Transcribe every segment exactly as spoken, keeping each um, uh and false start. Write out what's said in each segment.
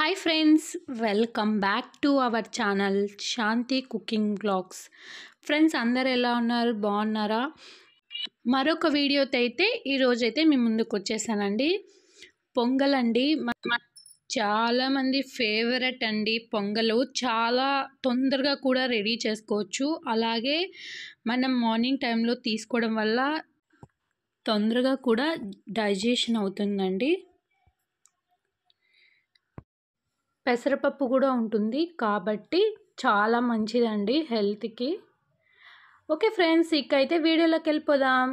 Hi friends, welcome back to our channel Shanthi cooking blogs. Friends అందరు ఎలా ఉన్నారు? బాగున్నారా? మరొక వీడియోతో అయితే ఈరోజైతే మీ ముందుకు వచ్చేసానండి. పొంగల్ అండి, చాలామంది ఫేవరెట్ అండి. పొంగలు చాలా తొందరగా కూడా రెడీ చేసుకోవచ్చు. అలాగే మనం మార్నింగ్ టైంలో తీసుకోవడం వల్ల తొందరగా కూడా డైజెషన్ అవుతుందండి. పెసరపప్పు కూడా ఉంటుంది కాబట్టి చాలా మంచిదండి హెల్త్కి. ఓకే ఫ్రెండ్స్, ఇకైతే వీడియోలోకి వెళ్ళిపోదాం.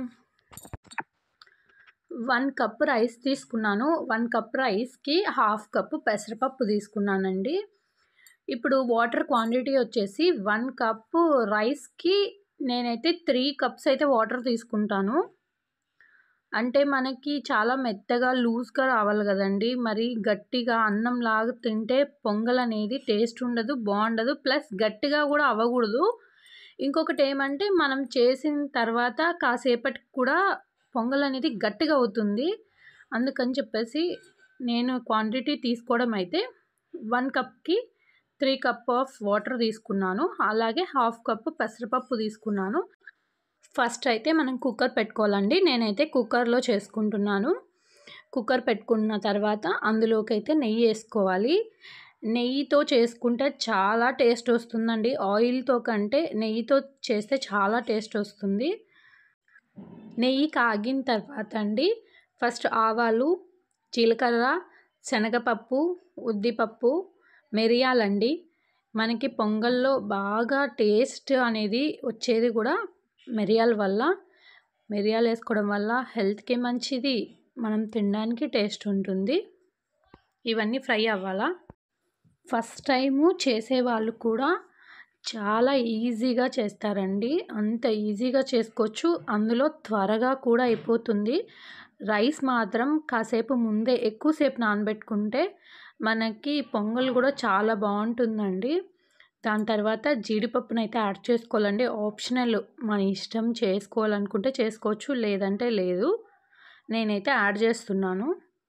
వన్ కప్ రైస్ తీసుకున్నాను. వన్ కప్ రైస్కి హాఫ్ కప్ పెసరపప్పు తీసుకున్నానండి. ఇప్పుడు వాటర్ క్వాంటిటీ వచ్చేసి వన్ కప్ రైస్కి నేనైతే త్రీ కప్స్ అయితే వాటర్ తీసుకుంటాను. అంటే మనకి చాలా మెత్తగా లూజ్గా రావాలి కదండి. మరి గట్టిగా అన్నం లాగా తింటే పొంగల్ అనేది టేస్ట్ ఉండదు, బాగుండదు. ప్లస్ గట్టిగా కూడా అవ్వకూడదు. ఇంకొకటి ఏమంటే మనం చేసిన తర్వాత కాసేపటికి కూడా పొంగల్ అనేది గట్టిగా అవుతుంది. అందుకని చెప్పేసి నేను క్వాంటిటీ తీసుకోవడం అయితే వన్ కప్కి త్రీ కప్ ఆఫ్ వాటర్ తీసుకున్నాను. అలాగే హాఫ్ కప్ పెసరపప్పు తీసుకున్నాను. ఫస్ట్ అయితే మనం కుక్కర్ పెట్టుకోవాలండి. నేనైతే కుక్కర్లో చేసుకుంటున్నాను. కుక్కర్ పెట్టుకున్న తర్వాత అందులోకి అయితే నెయ్యి వేసుకోవాలి. నెయ్యితో చేసుకుంటే చాలా టేస్ట్ వస్తుందండి. ఆయిల్తో కంటే నెయ్యితో చేస్తే చాలా టేస్ట్ వస్తుంది. నెయ్యి కాగిన తర్వాత అండి ఫస్ట్ ఆవాలు, జీలకర్ర, శనగపప్పు, ఉద్దిపప్పు, మిరియాలండి. మనకి పొంగల్లో బాగా టేస్ట్ అనేది వచ్చేది కూడా మిరియాల వల్ల. మిరియాలు వేసుకోవడం వల్ల హెల్త్కి మంచిది, మనం తినడానికి టేస్ట్ ఉంటుంది. ఇవన్నీ ఫ్రై అవ్వాలా. ఫస్ట్ టైము చేసేవాళ్ళు కూడా చాలా ఈజీగా చేస్తారండి. అంత ఈజీగా చేసుకోవచ్చు. అందులో త్వరగా కూడా అయిపోతుంది. రైస్ మాత్రం కాసేపు ముందే ఎక్కువసేపు నానబెట్టుకుంటే మనకి పొంగల్ కూడా చాలా బాగుంటుందండి. దాని తర్వాత జీడిపప్పును అయితే యాడ్ చేసుకోవాలండి. ఆప్షనల్, మన ఇష్టం. చేసుకోవాలనుకుంటే చేసుకోవచ్చు, లేదంటే లేదు. నేనైతే యాడ్ చేస్తున్నాను.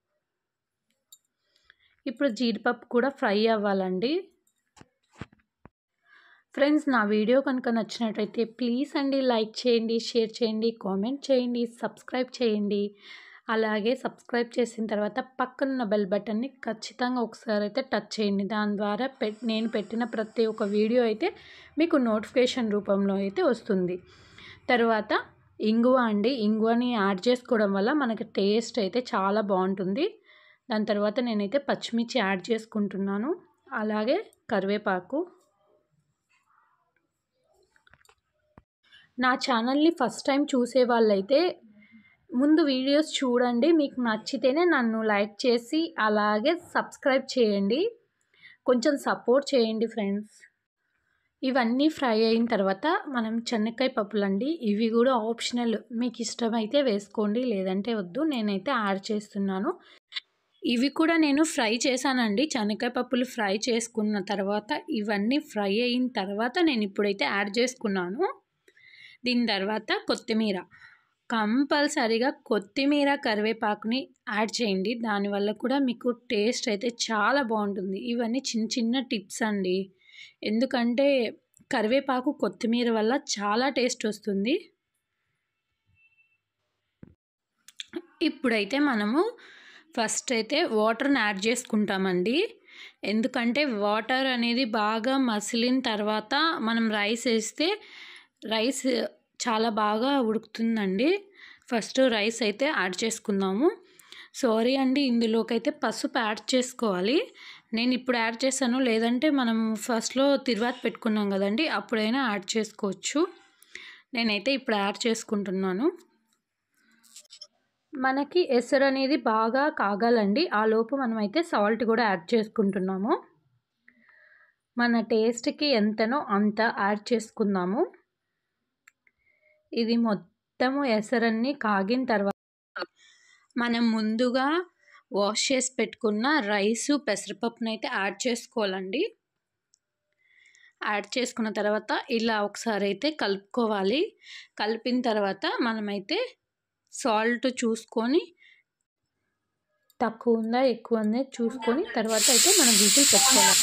ఇప్పుడు జీడిపప్పు కూడా ఫ్రై అవ్వాలండి. ఫ్రెండ్స్, నా వీడియో కనుక నచ్చినట్టయితే ప్లీజ్ అండి లైక్ చేయండి, షేర్ చేయండి, కామెంట్ చేయండి, సబ్స్క్రైబ్ చేయండి. అలాగే సబ్స్క్రైబ్ చేసిన తర్వాత పక్కనున్న బెల్ బటన్ని ఖచ్చితంగా ఒకసారి అయితే టచ్ చేయండి. దాని ద్వారా పెట్ నేను పెట్టిన ప్రతి ఒక్క వీడియో అయితే మీకు నోటిఫికేషన్ రూపంలో అయితే వస్తుంది. తర్వాత ఇంగువ అండి. ఇంగువని యాడ్ చేసుకోవడం వల్ల మనకి టేస్ట్ అయితే చాలా బాగుంటుంది. దాని తర్వాత నేనైతే పచ్చిమిర్చి యాడ్ చేసుకుంటున్నాను. అలాగే కరివేపాకు. నా ఛానల్ని ఫస్ట్ టైం చూసే వాళ్ళైతే ముందు వీడియోస్ చూడండి. మీకు నచ్చితేనే నన్ను లైక్ చేసి అలాగే సబ్స్క్రైబ్ చేయండి. కొంచెం సపోర్ట్ చేయండి ఫ్రెండ్స్. ఇవన్నీ ఫ్రై అయిన తర్వాత మనం చెనక్కాయ పప్పులండి. ఇవి కూడా ఆప్షనల్, మీకు ఇష్టమైతే వేసుకోండి, లేదంటే వద్దు. నేనైతే యాడ్ చేస్తున్నాను. ఇవి కూడా నేను ఫ్రై చేశానండి. చెనక్కాయ పప్పులు ఫ్రై చేసుకున్న తర్వాత ఇవన్నీ ఫ్రై అయిన తర్వాత నేను ఇప్పుడైతే యాడ్ చేసుకున్నాను. దీని తర్వాత కొత్తిమీర, కంపల్సరీగా కొత్తిమీర, కరివేపాకుని యాడ్ చేయండి. దానివల్ల కూడా మీకు టేస్ట్ అయితే చాలా బాగుంటుంది. ఇవన్నీ చిన్న చిన్న టిప్స్ అండి. ఎందుకంటే కరివేపాకు, కొత్తిమీర వల్ల చాలా టేస్ట్ వస్తుంది. ఇప్పుడైతే మనము ఫస్ట్ అయితే వాటర్ని యాడ్ చేసుకుంటామండి. ఎందుకంటే వాటర్ అనేది బాగా మసిలిన తర్వాత మనం రైస్ వేస్తే రైస్ చాలా బాగా ఉడుకుతుందండి. ఫస్ట్ రైస్ అయితే యాడ్ చేసుకుందాము. సారీ అండి, ఇందులోకి అయితే పసుపు యాడ్ చేసుకోవాలి. నేను ఇప్పుడు యాడ్ చేశాను, లేదంటే మనం ఫస్ట్లో తిరువాత పెట్టుకున్నాం కదండి, అప్పుడైనా యాడ్ చేసుకోవచ్చు. నేనైతే ఇప్పుడు యాడ్ చేసుకుంటున్నాను. మనకి ఎసరు అనేది బాగా కాగాలండి. ఆ లోపు మనమైతే సాల్ట్ కూడా యాడ్ చేసుకుంటున్నాము. మన టేస్ట్కి ఎంతనో అంత యాడ్ చేసుకుందాము. ఇది మొత్తము ఎసరన్నీ కాగిన తర్వాత మనం ముందుగా వాష్ చేసి పెట్టుకున్న రైసు, పెసరపప్పును అయితే యాడ్ చేసుకోవాలండి. యాడ్ చేసుకున్న తర్వాత ఇలా ఒకసారి అయితే కలుపుకోవాలి. కలిపిన తర్వాత మనమైతే సాల్ట్ చూసుకొని తక్కువ ఉందా ఎక్కువ ఉందా చూసుకొని తర్వాత అయితే మనం విజిల్ పెట్టుకోవాలి.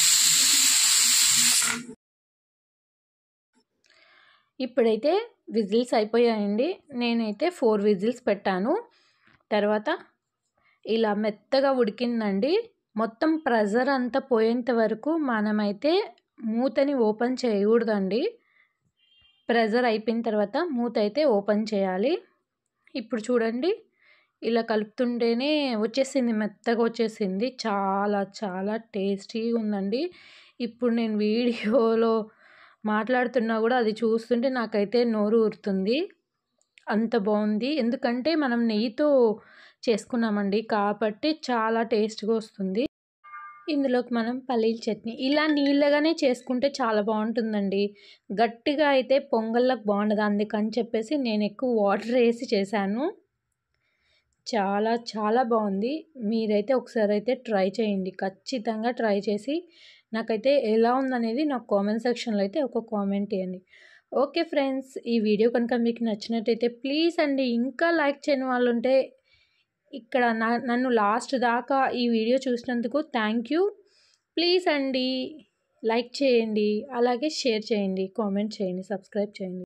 ఇప్పుడైతే విజిల్స్ అయిపోయాయండి. నేనైతే ఫోర్ విజిల్స్ పెట్టాను. తర్వాత ఇలా మెత్తగా ఉడికిందండి. మొత్తం ప్రెషర్ అంతా పోయేంత వరకు మనమైతే మూతని ఓపెన్ చేయకూడదండి. ప్రెషర్ అయిపోయిన తర్వాత మూత అయితే ఓపెన్ చేయాలి. ఇప్పుడు చూడండి ఇలా కలుపుతుంటేనే వచ్చేసింది, మెత్తగా వచ్చేసింది. చాలా చాలా టేస్టీగా ఉందండి. ఇప్పుడు నేను వీడియోలో మాట్లాడుతున్నా కూడా అది చూస్తుంటే నాకైతే నోరు ఊరుతుంది, అంత బాగుంది. ఎందుకంటే మనం నెయ్యితో చేసుకున్నామండి కాబట్టి చాలా టేస్ట్గా వస్తుంది. ఇందులోకి మనం పల్లీల చట్నీ ఇలా నీళ్ళగానే చేసుకుంటే చాలా బాగుంటుందండి. గట్టిగా అయితే పొంగల్లకు బాగుండదు, అందుకని చెప్పేసి నేను ఎక్కువ వాటర్ వేసి చేశాను. చాలా చాలా బాగుంది. మీరైతే ఒకసారి అయితే ట్రై చేయండి, ఖచ్చితంగా ట్రై చేసి నాకైతే ఎలా ఉందనేది నాకు కామెంట్ సెక్షన్లో అయితే ఒక కామెంట్ ఇవ్వండి. ఓకే ఫ్రెండ్స్, ఈ వీడియో కనుక మీకు నచ్చినట్టయితే ప్లీజ్ అండి, ఇంకా లైక్ చేయని వాళ్ళు ఉంటే ఇక్కడ నా నన్ను లాస్ట్ దాకా ఈ వీడియో చూసినందుకు థ్యాంక్ యూ. ప్లీజ్ అండి లైక్ చేయండి, అలాగే షేర్ చేయండి, కామెంట్ చేయండి, సబ్స్క్రైబ్ చేయండి.